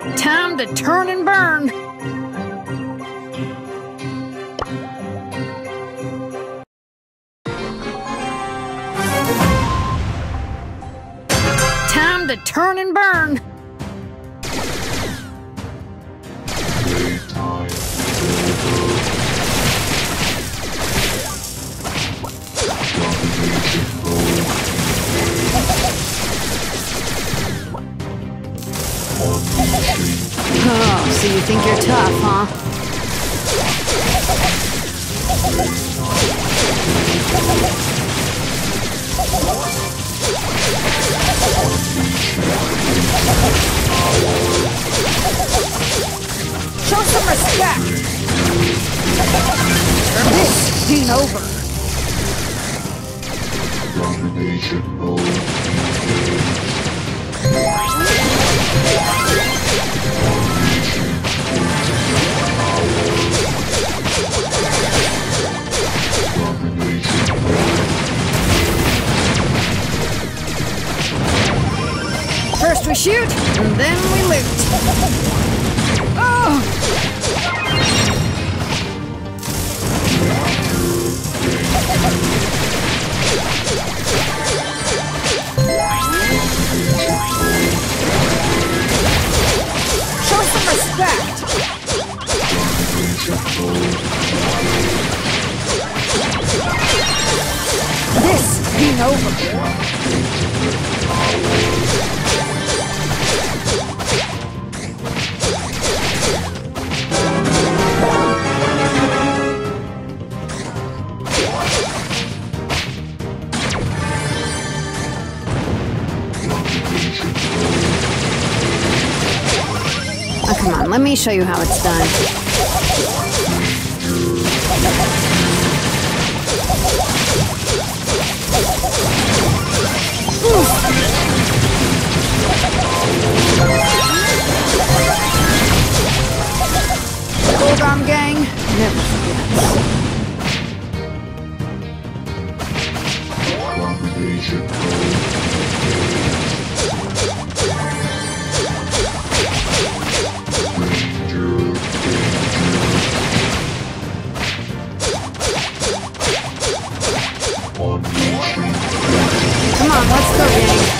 Time to turn and burn. Time to turn and burn. Oh, so you think you're tough, huh? Show some respect! Or this ain't over. Domination mode. First we shoot, and then we loot. Oh! Show some respect! This ain't over. Oh, come on, let me show you how it's done. Gold Arm Gang never forgets. Come on, let's go, gang.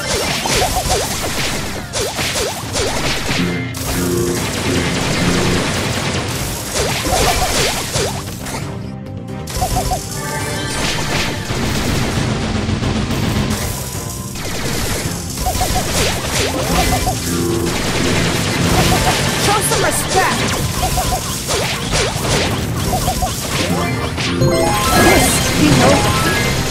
Show some respect. This ain't over.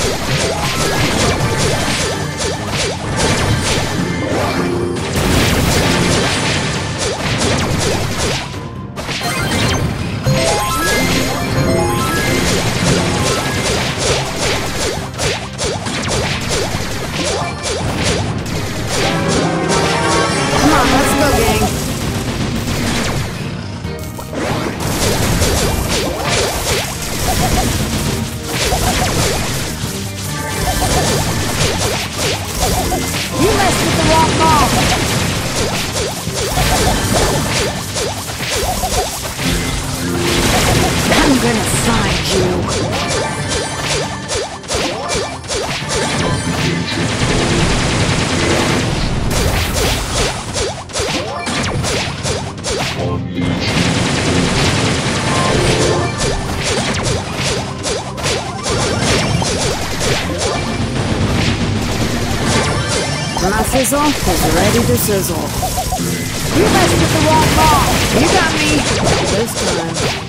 Come on, let's go, gang. You messed with the wrong ball. I'm gonna find you. My fizzle is ready to sizzle. You messed with the wrong ball. You got me this time.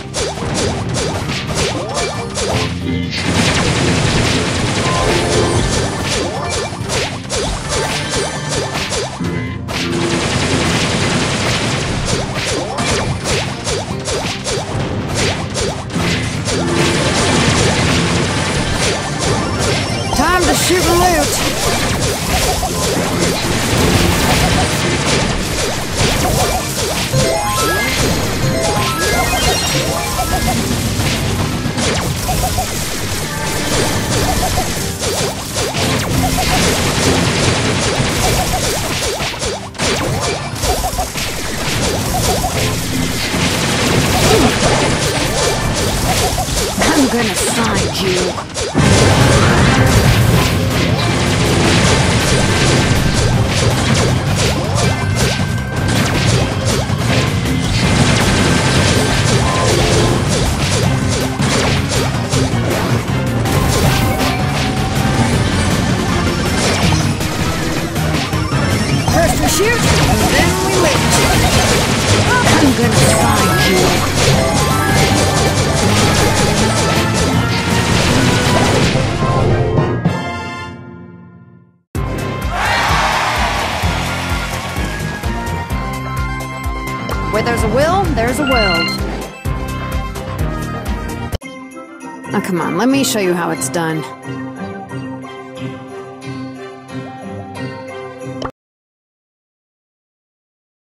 Time to shoot and loot. First we shoot, and then we wait. I'm gonna find you. Where there's a will, there's a world. Now come on, let me show you how it's done.